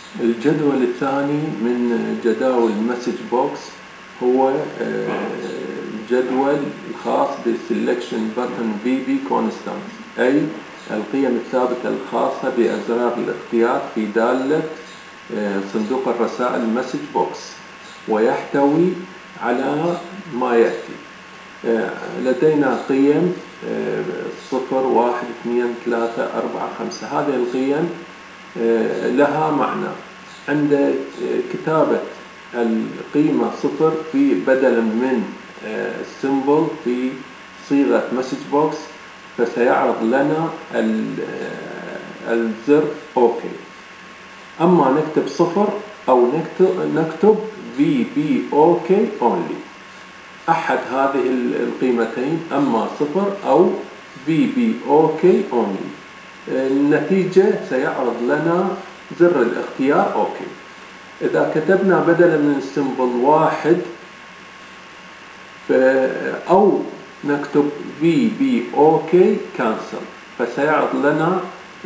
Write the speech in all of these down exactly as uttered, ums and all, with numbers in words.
الجدول الثاني من جداول المسج بوكس هو الجدول الخاص بالسلكشن بutton بي بي constant، أي القيم الثابتة الخاصة بأزرار الاختيار في دالة صندوق الرسائل المسج بوكس، ويحتوي على ما يأتي. لدينا قيم صفر واحد اثنين ثلاثة أربعة خمسة. هذه القيم لها معنى. عند كتابة القيمة صفر في بدلا من السيمبل في صيغة مسج بوكس، فسيعرض لنا الزر اوكي. اما نكتب صفر او نكتب نكتب في بي اوكي اونلي، احد هذه القيمتين، اما صفر او في بي اوكي اونلي. النتيجة سيعرض لنا زر الاختيار اوكي. اذا كتبنا بدلا من السيمبل واحد او نكتب في بي اوكي كانسل، فسيعرض لنا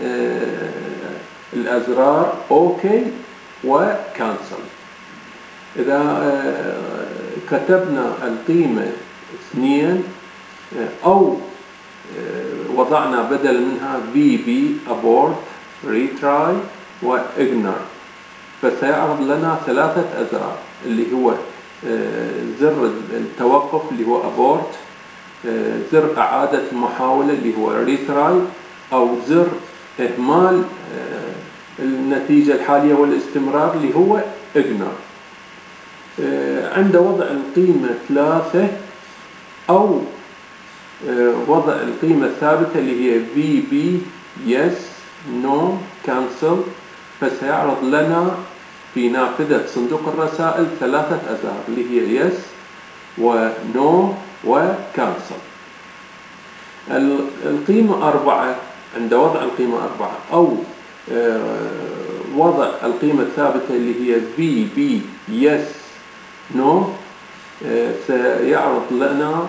الازرار اوكي وكانسل. اذا كتبنا القيمة اثنين او وضعنا بدل منها في بي abort retry واجنر، فسيعرض لنا ثلاثة أزرار، اللي هو زر التوقف اللي هو abort، زر إعادة المحاولة اللي هو retry، أو زر إهمال النتيجة الحالية والاستمرار اللي هو ignore. عند وضع القيمة ثلاثة أو وضع القيمة الثابتة اللي هي في بي yes no cancel، فسيعرض لنا في نافذة صندوق الرسائل ثلاثة أزرار اللي هي yes و no و cancel. القيمة أربعة، عند وضع القيمة أربعة أو وضع القيمة الثابتة اللي هي في بي yes no، سيعرض لنا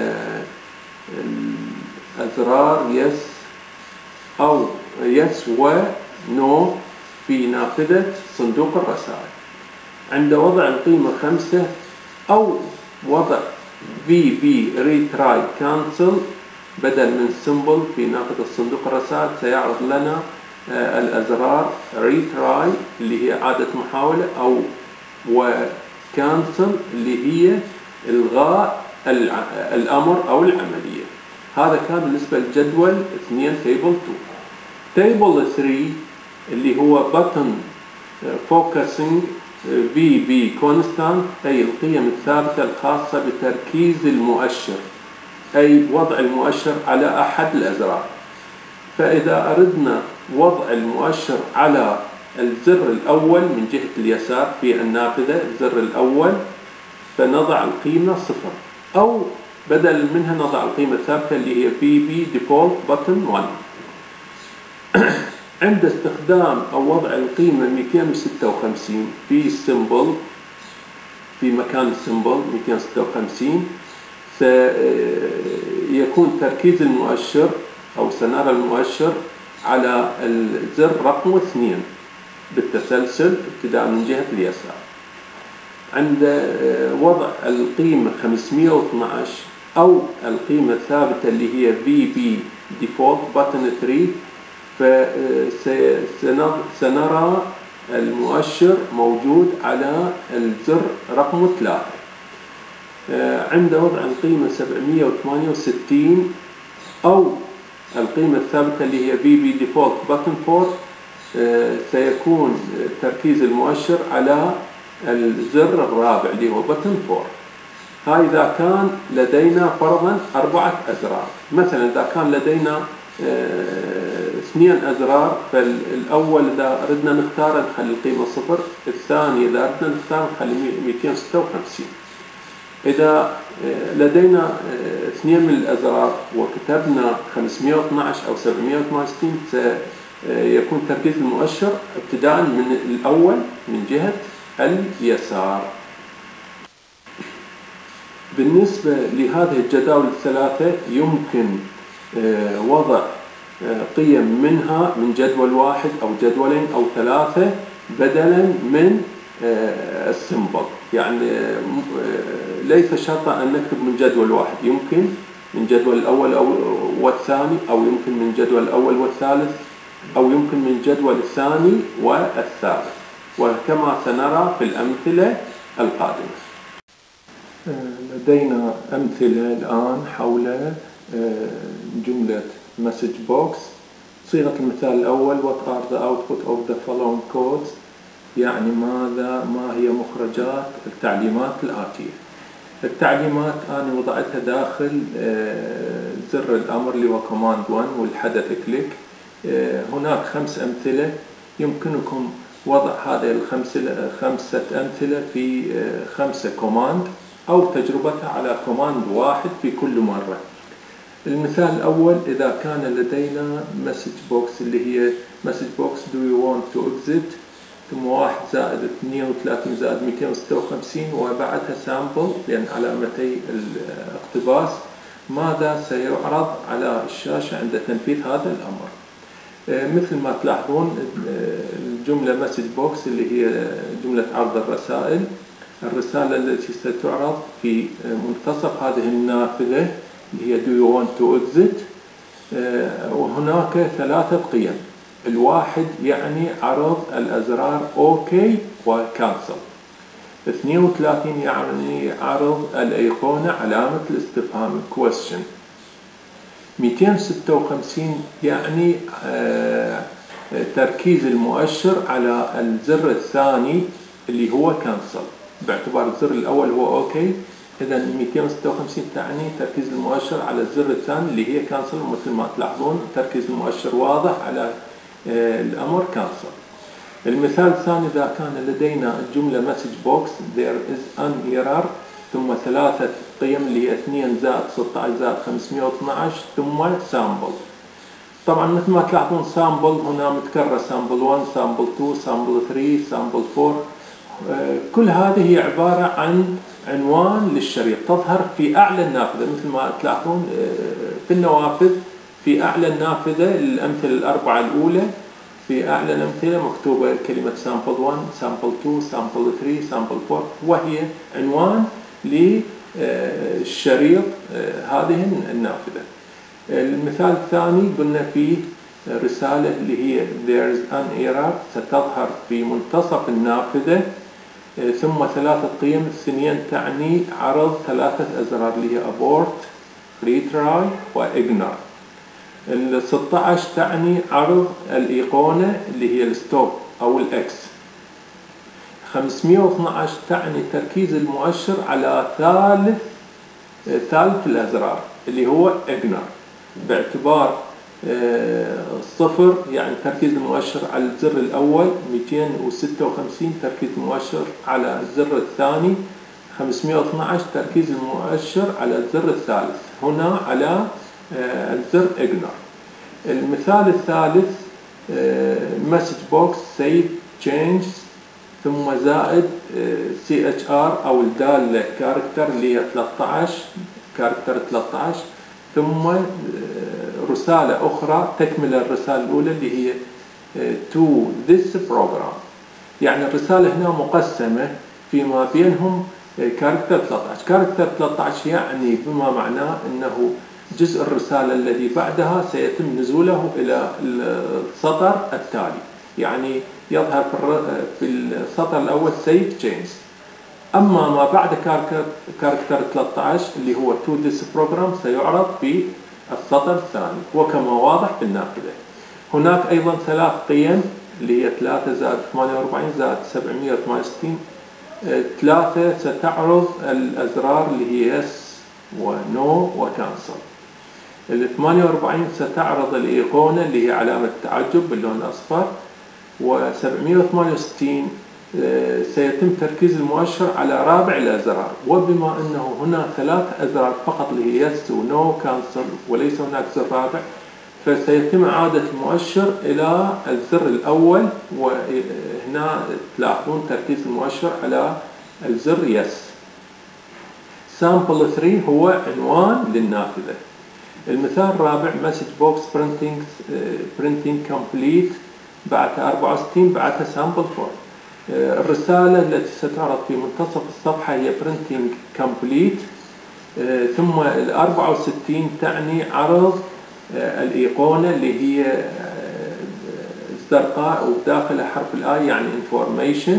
الأزرار yes أو yes و no في نافذة صندوق الرسائل. عند وضع القيمة خمسة أو وضع في بي retry cancel بدل من symbol في نافذة صندوق الرسائل، سيعرض لنا الأزرار retry اللي هي إعادة محاولة، أو و cancel اللي هي إلغاء الأمر أو العملية. هذا كان بالنسبة للجدول اثنين تيبل اثنين. تيبل ثلاثة اللي هو button focusing في بي constant، أي القيم الثابتة الخاصة بتركيز المؤشر، أي وضع المؤشر على أحد الأزرار. فإذا أردنا وضع المؤشر على الزر الأول من جهة اليسار في النافذة، الزر الأول، فنضع القيمة صفر، أو بدل منها نضع القيمة الثابتة اللي هي في بي default button واحد. عند استخدام أو وضع القيمة مئتين وستة وخمسين في السيمبل، في مكان السيمبل مئتين وستة وخمسين، سيكون تركيز المؤشر أو سنرى المؤشر على الزر رقم اثنين بالتسلسل ابتداء من جهة اليسار. عند وضع القيمة خمسمئة واثني عشر أو القيمة الثابتة اللي هي في بي default button ثلاثة، فسنرى المؤشر موجود على الزر رقم ثلاثة. عند وضع القيمة سبعمئة وثمانية وستين أو القيمة الثابتة اللي هي في بي default button أربعة، سيكون تركيز المؤشر على الزر الرابع اللي هو بutton أربعة. هاي إذا كان لدينا فرضا أربعة أزرار. مثلا إذا كان لدينا اثنين أزرار، فالأول إذا أردنا نختار نخلي القيمة صفر، الثاني إذا أردنا نختار نخلي مئتين وستة وخمسين. إذا لدينا اثنين من الأزرار وكتبنا خمسمئة واثني عشر أو سبعمئة وثمانية وستين، سيكون تركيز المؤشر ابتداء من الأول من جهة اليسار. بالنسبة لهذه الجداول الثلاثة يمكن وضع قيم منها من جدول واحد أو جدولين أو ثلاثة بدلا من السمبل. يعني ليس شرطا أن نكتب من جدول واحد، يمكن من جدول الأول أو والثاني، أو يمكن من جدول الأول والثالث، أو يمكن من جدول الثاني والثالث، وكما سنرى في الأمثلة القادمة. لدينا أمثلة الآن حول جملة message box. صيغة المثال الأول: What are the output of the following codes؟ يعني ماذا ما هي مخرجات التعليمات الآتية. التعليمات أنا وضعتها داخل زر الأمر اللي هو كوماند واحد والحدث كليك. هناك خمس أمثلة، يمكنكم وضع هذه الخمسة خمسة أمثلة في خمسة كوماند، أو تجربتها على كوماند واحد في كل مرة. المثال الأول: إذا كان لدينا مسج بوكس اللي هي مسج بوكس do you want to exit، ثم واحد زائد اثنين وثلاثين زائد مئتين وستة وخمسين وبعدها سامبل لأن علامتي الاقتباس، ماذا سيعرض على الشاشة عند تنفيذ هذا الأمر؟ مثل ما تلاحظون الجملة مسج بوكس اللي هي جملة عرض الرسائل، الرسالة التي ستعرض في منتصف هذه النافذة اللي هي do you want to exit. وهناك ثلاثة قيم: الواحد يعني عرض الأزرار OK وكانسل، اثنين وثلاثين يعني عرض الأيقونة علامة الاستفهام question، مئتين وستة وخمسين يعني تركيز المؤشر على الزر الثاني اللي هو كانسل، باعتبار الزر الأول هو OK، إذا مئتين وستة وخمسين تعني تركيز المؤشر على الزر الثاني اللي هي كانسل. مثل ما تلاحظون تركيز المؤشر واضح على الأمر كانسل. المثال الثاني: إذا كان لدينا الجملة message box there is an error، ثم ثلاثة قيم اللي هي اثنين زائد ستة عشر زائد خمسمئة واثني عشر ثم سامبل. طبعا مثل ما تلاحظون سامبل هنا متكرر، سامبل واحد، سامبل اثنين، سامبل ثلاثة، سامبل أربعة. كل هذه هي عبارة عن عنوان للشريط تظهر في أعلى النافذة. مثل ما تلاحظون في النوافذ في أعلى النافذة الأمثلة الأربعة الأولى، في أعلى الأمثلة مكتوبة كلمة سامبل واحد، سامبل اثنين، سامبل ثلاثة، سامبل أربعة، وهي عنوان للشريط هذه النافذة. المثال الثاني قلنا فيه رسالة اللي هي there is an error ستظهر في منتصف النافذة، ثم ثلاثة قيم، اثنين تعني عرض ثلاثة أزرار اللي هي abort، retry وignore. ال ستة عشر تعني عرض الأيقونة اللي هي الستوب أو الإكس. خمسمئة واثني عشر تعني تركيز المؤشر على ثالث ثالث الأزرار اللي هو ignore، باعتبار الصفر يعني تركيز المؤشر على الزر الأول، مئتين وستة وخمسين تركيز المؤشر على الزر الثاني، خمسمئة واثني عشر تركيز المؤشر على الزر الثالث، هنا على الزر ignore. المثال الثالث message box save change ثم زائد سي اتش ار أو الدالة كاركتر اللي هي ثلاثة عشر كاركتر ثلاثة عشر، ثم رسالة أخرى تكمل الرسالة الأولى اللي هي to this program. يعني الرسالة هنا مقسمة فيما بينهم كاركتر ثلاثة عشر. كاركتر ثلاثة عشر يعني بما معناه أنه جزء الرسالة الذي بعدها سيتم نزوله إلى السطر التالي، يعني يظهر في السطر الأول save change. أما ما بعد كاركتر ثلاثة عشر اللي هو to this program سيعرض في السطر الثاني، وكما واضح في النافذة. هناك أيضا ثلاث قيم اللي هي ثلاثة زائد ثمانية وأربعين زائد سبعمئة وثمانية وستين. ثلاثة ستعرض الأزرار اللي هي yes ونو وكانسل. ال ثمانية وأربعين ستعرض الأيقونة اللي هي علامة التعجب باللون الأصفر. وسبعمئة وثمانية وستين سيتم تركيز المؤشر على رابع الأزرار، وبما أنه هنا ثلاث أزرار فقط اللي هي yes ونو كانسل وليس هناك زر رابع، فسيتم إعادة المؤشر إلى الزر الأول، وهنا تلاحظون تركيز المؤشر على الزر yes. سامبل ثلاثة هو عنوان للنافذة. المثال الرابع message box printing printing complete بعدها أربعة وستين، بعدها سامبل فور. الرسالة التي ستعرض في منتصف الصفحة هي printing complete. ثم ال أربعة وستين تعني عرض الإيقونة اللي هي زرقاء وبداخلها حرف الآي يعني information،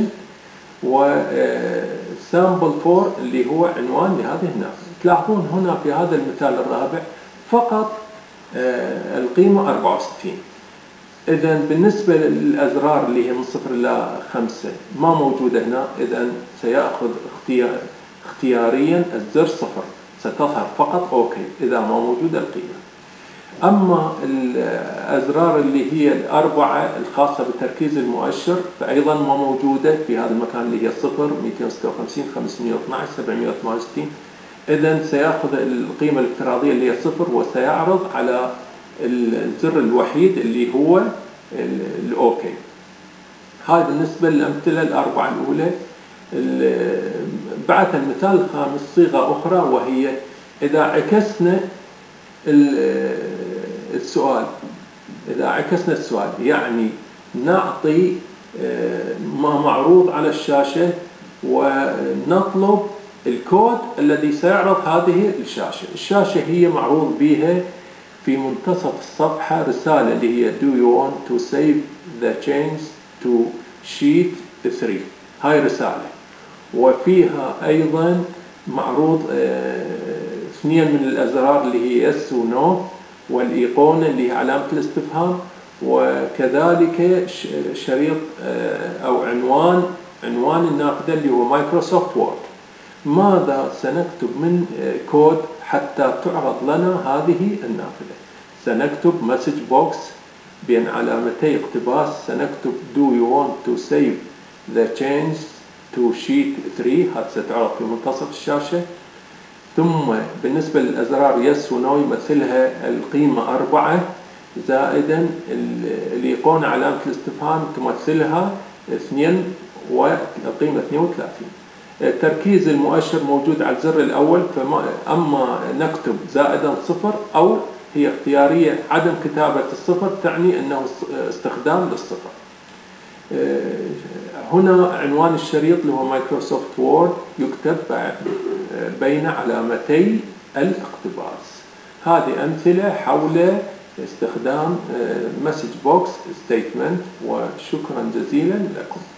وسامبل فور اللي هو عنوان لهذه النافذة. تلاحظون هنا في هذا المثال الرابع فقط القيمة أربعة وستين. إذا بالنسبة للأزرار اللي هي من صفر إلى خمسة ما موجودة هنا، إذا سيأخذ اختيار اختياريا الزر صفر، ستظهر فقط أوكي إذا ما موجودة القيمة. أما الأزرار اللي هي الأربعة الخاصة بتركيز المؤشر فأيضا ما موجودة في هذا المكان اللي هي صفر، مئتين وستة وخمسين، خمسمئة واثني عشر، سبعمئة وثمانية وستين. إذا سيأخذ القيمة الافتراضية اللي هي صفر وسيعرض على الزر الوحيد اللي هو الأوكي. هاي بالنسبة للأمثلة الأربعة الأولى. بعد المثال الخامس صيغة أخرى، وهي إذا عكسنا السؤال إذا عكسنا السؤال يعني نعطي ما معروض على الشاشة ونطلب الكود الذي سيعرض هذه الشاشة. الشاشة هي معروض بها في منتصف الصفحة رسالة اللي هي do you want to save the change to sheet ثري. هاي رسالة، وفيها أيضا معروض اثنين من الأزرار اللي هي yes و no، والإيقونة اللي هي علامة الاستفهام، وكذلك شريط أو عنوان عنوان النافذة اللي هو مايكروسوفت وورد. ماذا سنكتب من كود حتى تعرض لنا هذه النافذة؟ سنكتب مسج بوكس بين علامتي اقتباس، سنكتب do you want to save the change to sheet ثري، هذا ستعرض في منتصف الشاشة. ثم بالنسبة للأزرار يس ونو يمثلها القيمة أربعة، زائدا الإيقونة علامة الاستفهام تمثلها اثنين والقيمة اثنين وثلاثين. تركيز المؤشر موجود على الزر الأول، فما أما نكتب زائدا صفر أو هي اختيارية عدم كتابة الصفر تعني أنه استخدام للصفر. هنا عنوان الشريط اللي هو مايكروسوفت وورد يكتب بين علامتي الاقتباس. هذه أمثلة حول استخدام مسج بوكس ستيتمنت، وشكرا جزيلا لكم.